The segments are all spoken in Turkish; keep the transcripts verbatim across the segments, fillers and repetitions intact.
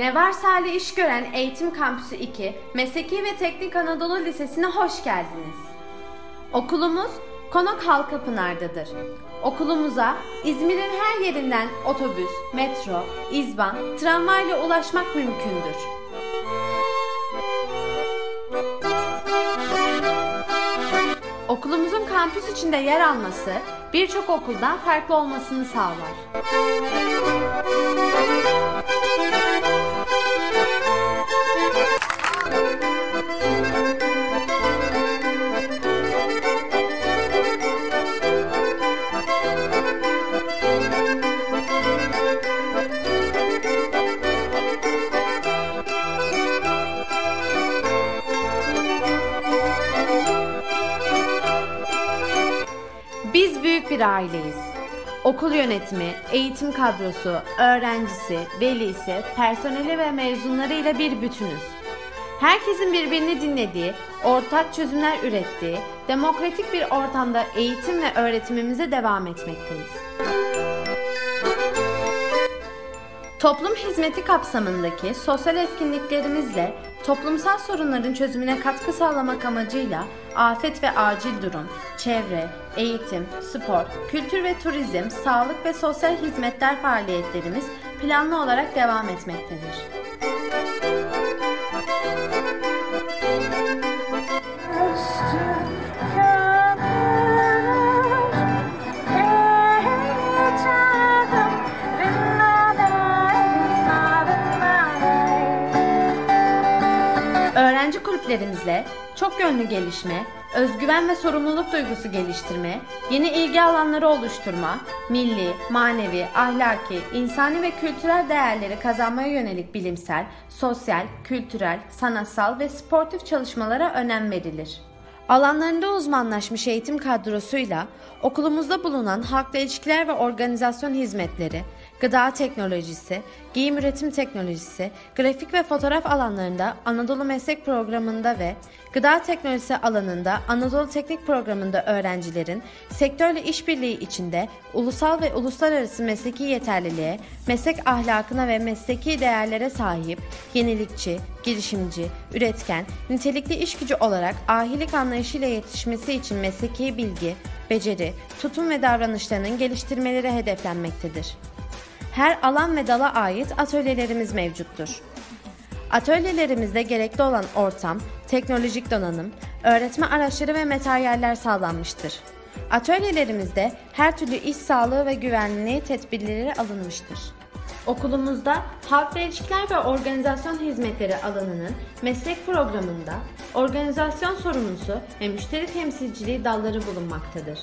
Ne varsa hali iş gören Eğitim Kampüsü iki, Mesleki ve Teknik Anadolu Lisesi'ne hoş geldiniz. Okulumuz Konak Halkapınar'dadır. Okulumuza İzmir'in her yerinden otobüs, metro, izban, tramvayla ulaşmak mümkündür. Okulumuzun kampüs içinde yer alması birçok okuldan farklı olmasını sağlar. Biz büyük bir aileyiz. Okul yönetimi, eğitim kadrosu, öğrencisi, velisi, personeli ve mezunlarıyla bir bütünüz. Herkesin birbirini dinlediği, ortak çözümler ürettiği, demokratik bir ortamda eğitim ve öğretimimize devam etmekteyiz. Toplum hizmeti kapsamındaki sosyal etkinliklerimizle toplumsal sorunların çözümüne katkı sağlamak amacıyla afet ve acil durum, çevre, eğitim, spor, kültür ve turizm, sağlık ve sosyal hizmetler faaliyetlerimiz planlı olarak devam etmektedir. Öğrenci kulüplerimizle çok yönlü gelişme, özgüven ve sorumluluk duygusu geliştirme, yeni ilgi alanları oluşturma, milli, manevi, ahlaki, insani ve kültürel değerleri kazanmaya yönelik bilimsel, sosyal, kültürel, sanatsal ve sportif çalışmalara önem verilir. Alanlarında uzmanlaşmış eğitim kadrosuyla okulumuzda bulunan halkla ilişkiler ve organizasyon hizmetleri, gıda teknolojisi, giyim üretim teknolojisi, grafik ve fotoğraf alanlarında Anadolu Meslek Programı'nda ve gıda teknolojisi alanında Anadolu Teknik Programı'nda öğrencilerin sektörle işbirliği içinde ulusal ve uluslararası mesleki yeterliliğe, meslek ahlakına ve mesleki değerlere sahip, yenilikçi, girişimci, üretken, nitelikli iş gücü olarak ahilik anlayışıyla yetişmesi için mesleki bilgi, beceri, tutum ve davranışlarının geliştirmeleri hedeflenmektedir. Her alan ve dala ait atölyelerimiz mevcuttur. Atölyelerimizde gerekli olan ortam, teknolojik donanım, öğretme araçları ve materyaller sağlanmıştır. Atölyelerimizde her türlü iş sağlığı ve güvenliği tedbirleri alınmıştır. Okulumuzda halkla ilişkiler ve organizasyon hizmetleri alanının meslek programında organizasyon sorumlusu ve müşteri temsilciliği dalları bulunmaktadır.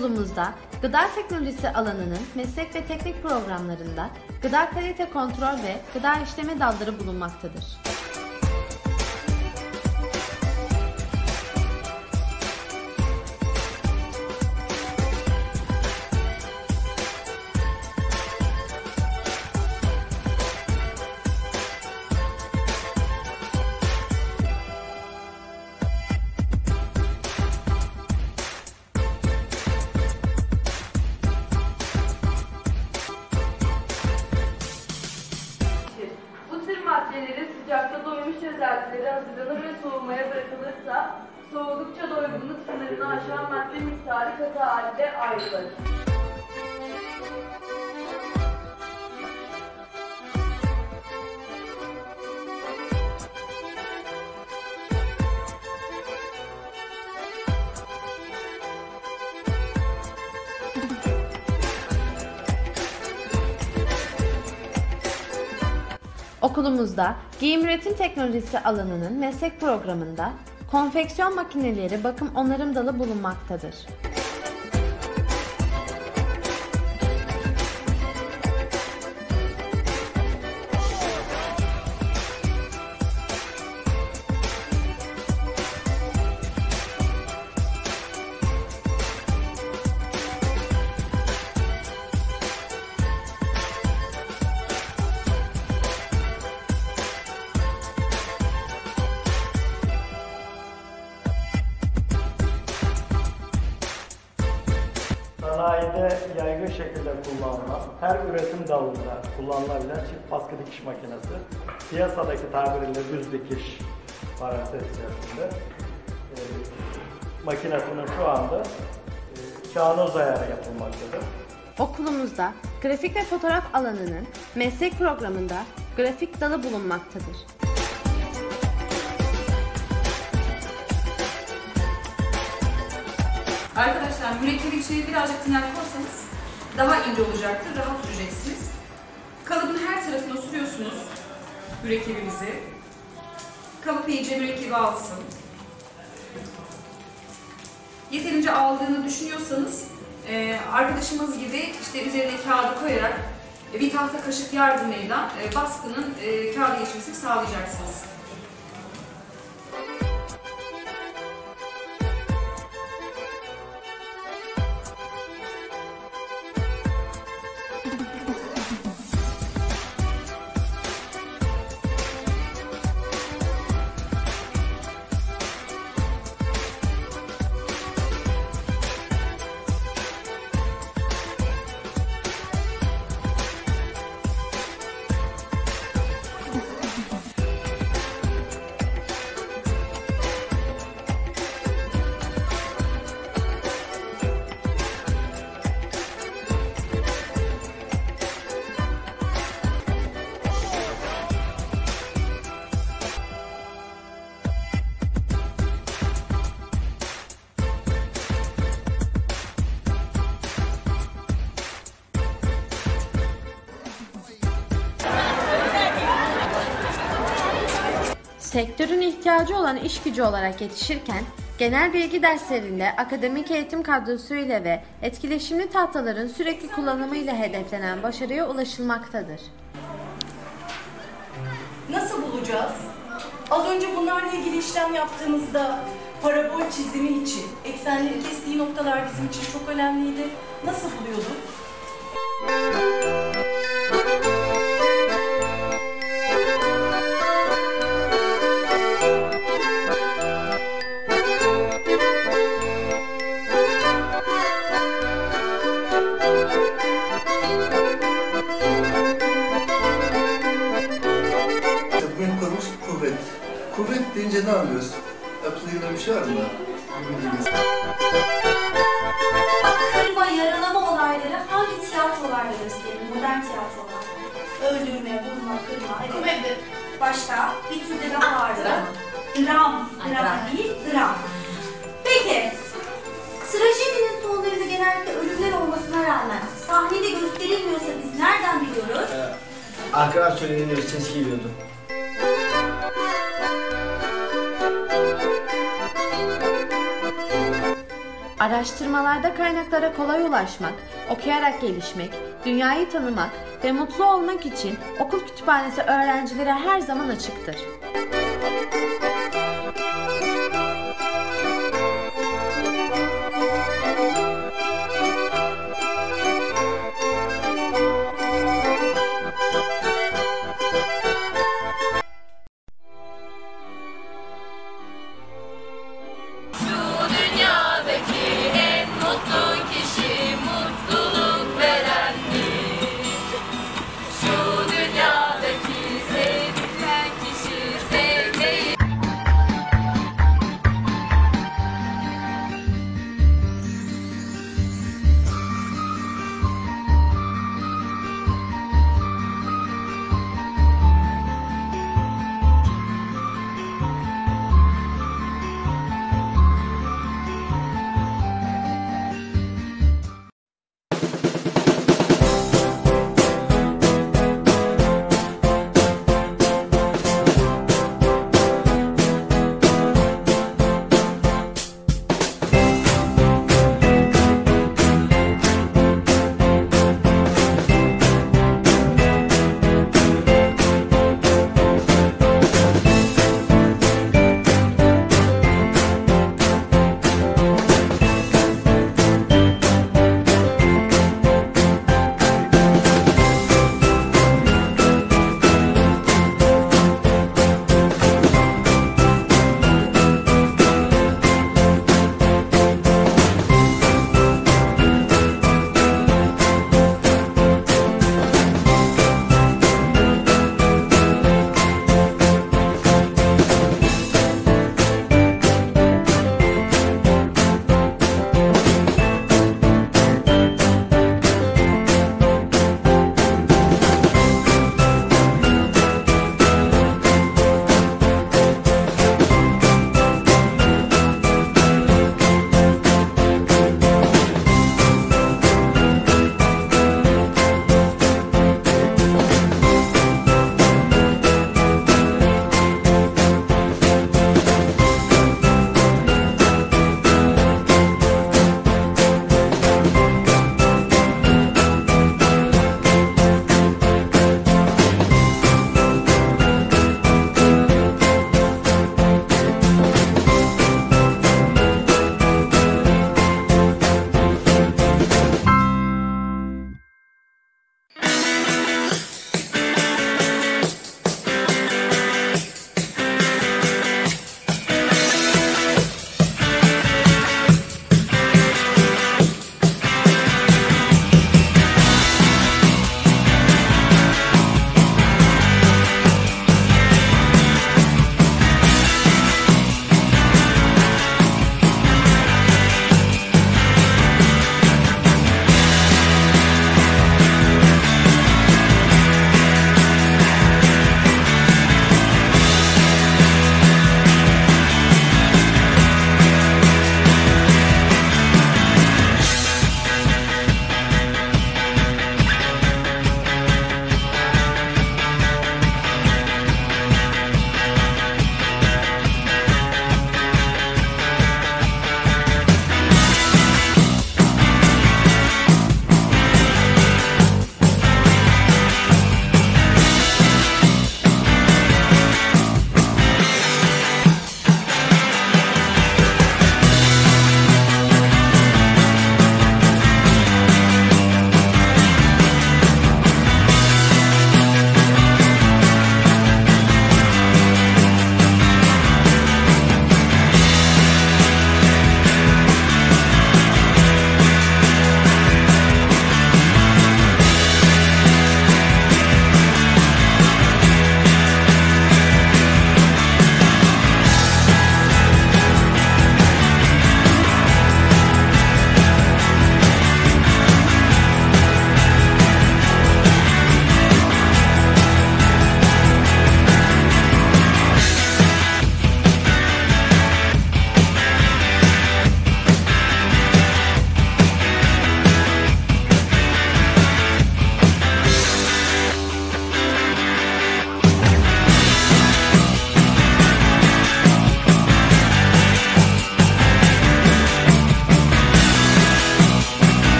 Okulumuzda gıda teknolojisi alanının meslek ve teknik programlarında gıda kalite kontrol ve gıda işleme dalları bulunmaktadır. Maddelerin sıcakta doymuş çözeltileri hazırlanır ve soğumaya bırakılırsa soğudukça doygunluk sınırını aşan madde miktarı katı halde ayrılır. Okulumuzda giyim üretim teknolojisi alanının meslek programında konfeksiyon makineleri bakım onarım dalı bulunmaktadır. Sanayide yaygın şekilde kullanılan, her üretim dalında kullanılabilen çift baskı dikiş makinesi, piyasadaki tabiriyle düz dikiş parantez içerisinde e, makinesinin şu anda e, kağnoz ayarı yapılmaktadır. Okulumuzda grafik ve fotoğraf alanının meslek programında grafik dalı bulunmaktadır. Arkadaşlar mürekkebi içine birazcık tiner koysanız daha ince olacaktır, rahat süreceksiniz. Kalıbın her tarafına sürüyorsunuz mürekkebimizi. Kalıp iyice mürekkebi alsın. Yeterince aldığını düşünüyorsanız e, arkadaşımız gibi işte üzerine kağıdı koyarak e, bir tahta kaşık yardımıyla e, baskının e, kağıda geçmesini sağlayacaksınız. Sektörün ihtiyacı olan iş gücü olarak yetişirken, genel bilgi derslerinde akademik eğitim kadrosu ile ve etkileşimli tahtaların sürekli kullanımı ile hedeflenen başarıya ulaşılmaktadır. Nasıl bulacağız? Az önce bunlarla ilgili işlem yaptığımızda parabol çizimi için eksenleri kestiği noktalar bizim için çok önemliydi. Nasıl buluyorduk? Kuvvet. Kuvvet deyince ne anlıyorsun? Aklına bir şey var mı? Kırma, yaralama olayları hangi tiyatrolarda gösterilir? Modern tiyatrolar. Öldürme, vurma, kırma. Evet. Başka bir türde daha vardı. Dram. Dram değil, dram. Peki, trajedinin sonlarında genellikle ölümler olmasına rağmen sahnede gösterilmiyorsa biz nereden biliyoruz? Ee, arkadaş söylediğinde ses geliyordu. Araştırmalarda kaynaklara kolay ulaşmak, okuyarak gelişmek, dünyayı tanımak ve mutlu olmak için okul kütüphanesi öğrencilere her zaman açıktır.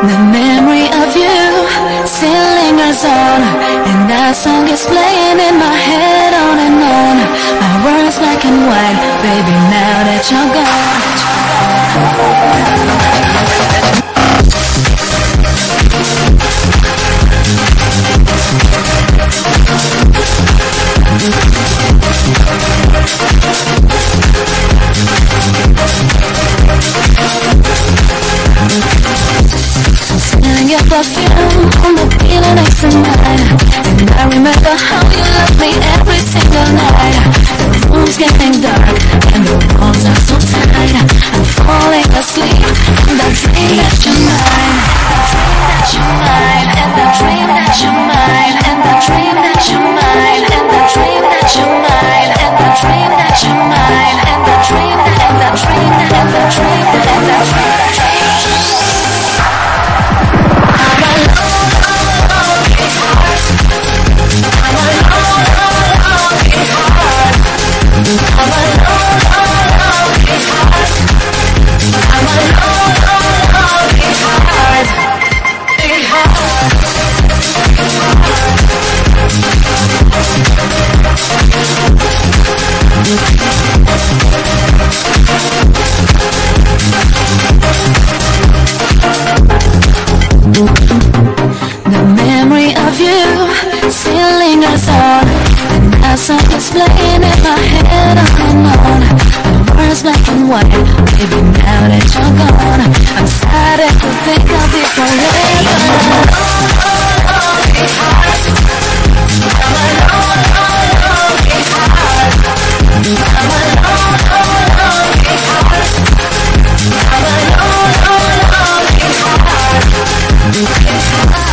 The memory of you still lingers on, and that song is playing in my head on and on. My words black and white, baby, now that you're gone. Smelling your perfume on the pillow next to mine, and I remember how you loved me every single night. The room's getting dark and the walls are so tight. I'm falling asleep in the dream that you're mine, and the dream that you're mine, and the dream that you're mine, and the dream that you're mine, and the dream that you're mine, and the dream that you're mine, and the dream that, and the dream that, and the dream that, and the dream The memory of you still lingers on, and that song is playing in my head on and on. My words black and white, baby, now that you're gone, I'm sad to think I'll be forever. I'm alone, alone, alone, alone, alone.